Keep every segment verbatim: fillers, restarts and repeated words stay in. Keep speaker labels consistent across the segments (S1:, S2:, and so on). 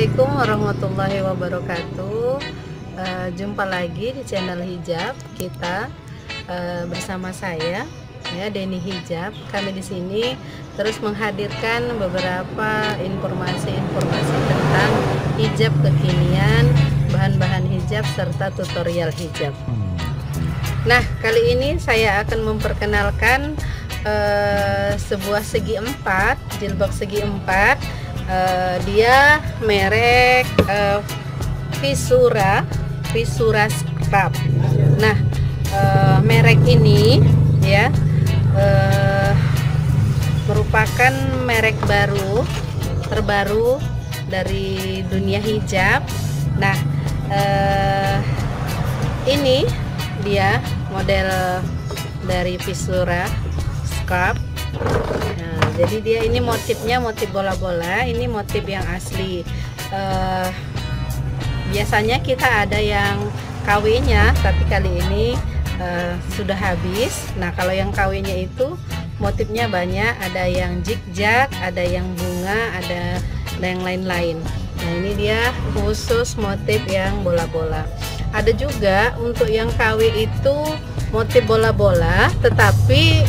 S1: Assalamualaikum warahmatullahi wabarakatuh. Uh, jumpa lagi di channel hijab kita uh, bersama saya, ya, Deni Hijab. Kami di sini terus menghadirkan beberapa informasi-informasi tentang hijab kekinian, bahan-bahan hijab serta tutorial hijab. Nah, kali ini saya akan memperkenalkan uh, sebuah segi empat, jilbab segi empat. Uh, dia merek uh, Visura Visura Scrub. Nah, uh, merek ini ya uh, merupakan merek baru terbaru dari dunia hijab. Nah, uh, ini dia model dari Visura Scrub. Nah, jadi dia ini motifnya motif bola-bola, ini motif yang asli. Uh, biasanya kita ada yang K W-nya, tapi kali ini uh, sudah habis. Nah, kalau yang K W-nya itu motifnya banyak, ada yang zigzag, ada yang bunga, ada yang lain-lain. Nah, ini dia khusus motif yang bola-bola. Ada juga untuk yang K W itu motif bola-bola, tetapi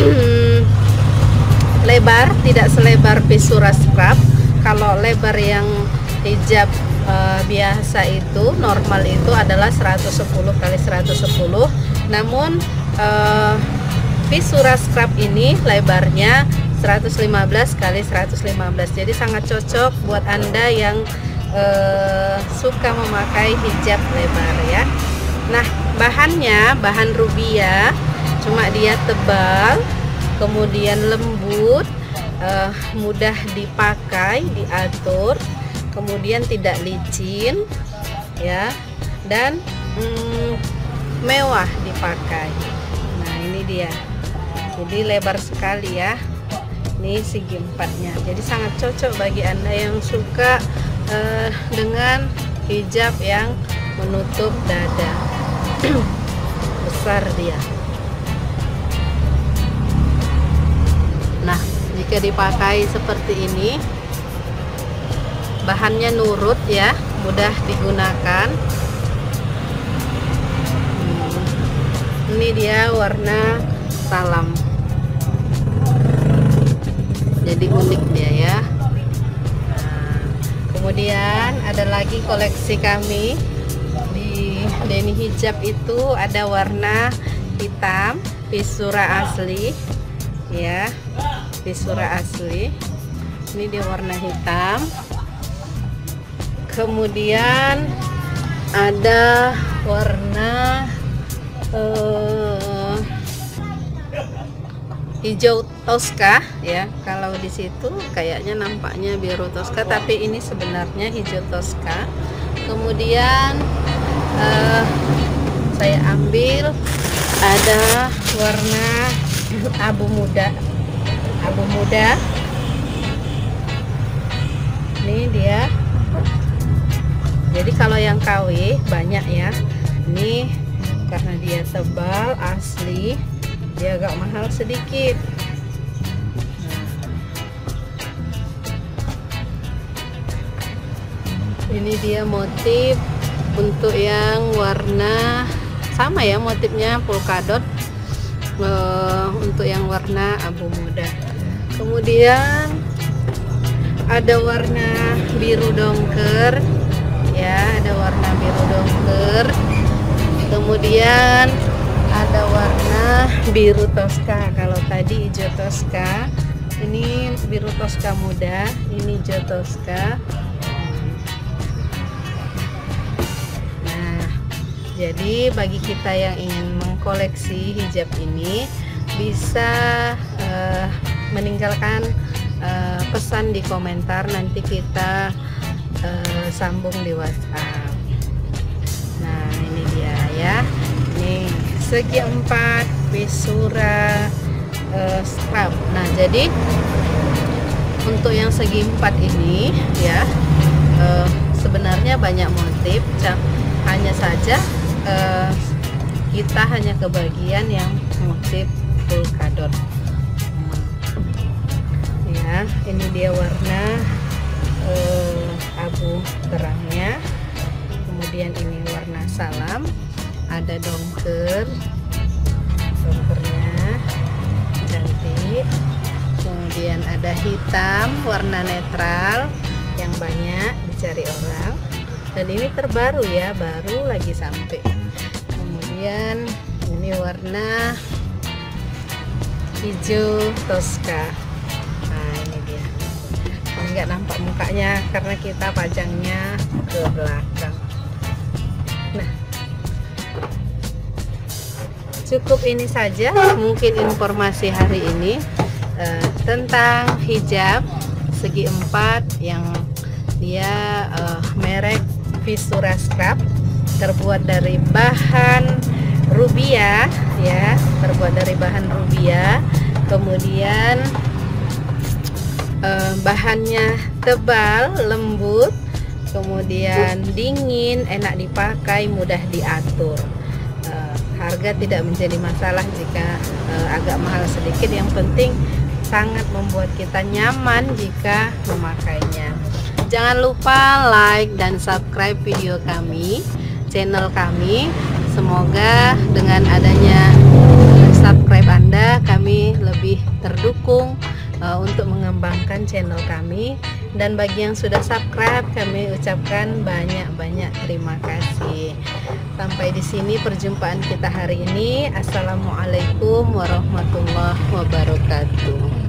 S1: lebar tidak selebar Visura Scrub. Kalau lebar yang hijab e, biasa itu normal itu adalah seratus sepuluh kali seratus sepuluh, namun e, Visura Scrub ini lebarnya seratus lima belas kali seratus lima belas. Jadi sangat cocok buat Anda yang e, suka memakai hijab lebar, ya. Nah, bahannya bahan rubia, cuma dia tebal, kemudian lembut, uh, mudah dipakai, diatur, kemudian tidak licin, ya, dan mm, mewah dipakai. Nah, ini dia. Jadi lebar sekali, ya. Ini segi empatnya. Jadi sangat cocok bagi Anda yang suka uh, dengan hijab yang menutup dada. Besar dia. Nah, jika dipakai seperti ini, bahannya nurut, ya, mudah digunakan. Hmm. Ini dia warna salam. Jadi unik dia, ya. Nah, kemudian ada lagi koleksi kami di Deni Hijab itu ada warna hitam, Visura asli, ya. Visura asli. Ini dia warna hitam. Kemudian ada warna uh, hijau toska, ya. Kalau di situ kayaknya nampaknya biru toska, tapi ini sebenarnya hijau toska. Kemudian uh, saya ambil ada warna abu muda. Abu muda. Ini dia. Jadi kalau yang K W banyak, ya. Ini karena dia tebal asli, dia agak mahal sedikit. Nah, ini dia motif untuk yang warna sama, ya, motifnya polkadot. Uh, untuk yang warna abu muda. Kemudian ada warna biru dongker, ya, ada warna biru dongker. Kemudian ada warna biru toska. Kalau tadi hijau toska, ini biru toska muda, ini hijau toska. Nah, jadi bagi kita yang ingin mengkoleksi hijab ini bisa uh, meninggalkan uh, pesan di komentar, nanti kita uh, sambung di WhatsApp. Nah, ini dia, ya. Ini segi empat Visura uh, Scrub. Nah, jadi untuk yang segi empat ini, ya, uh, sebenarnya banyak motif, hanya saja uh, kita hanya kebagian yang motif polkadot. Ya, ini dia warna uh, abu kemudian ini warna salam, ada dongker, dongkernya cantik, kemudian ada hitam warna netral yang banyak dicari orang, dan ini terbaru ya, baru lagi sampai. Kemudian ini warna hijau Tosca. Nah ini dia, ini nggak nampak mukanya karena kita pajangnya ke belakang. Nah, cukup ini saja mungkin informasi hari ini uh, tentang hijab segi empat yang dia uh, merek Visura Scrap, terbuat dari bahan rubia ya, terbuat dari bahan rubia, kemudian uh, bahannya tebal, lembut, kemudian dingin, enak dipakai, mudah diatur. Uh, harga tidak menjadi masalah jika uh, agak mahal sedikit, yang penting sangat membuat kita nyaman jika memakainya. Jangan lupa like dan subscribe video kami, channel kami. Semoga dengan adanya subscribe Anda, kami lebih terdukung uh, untuk mengembangkan channel kami. Dan bagi yang sudah subscribe, kami ucapkan banyak-banyak terima kasih. Sampai di sini perjumpaan kita hari ini. Assalamualaikum warahmatullahi wabarakatuh.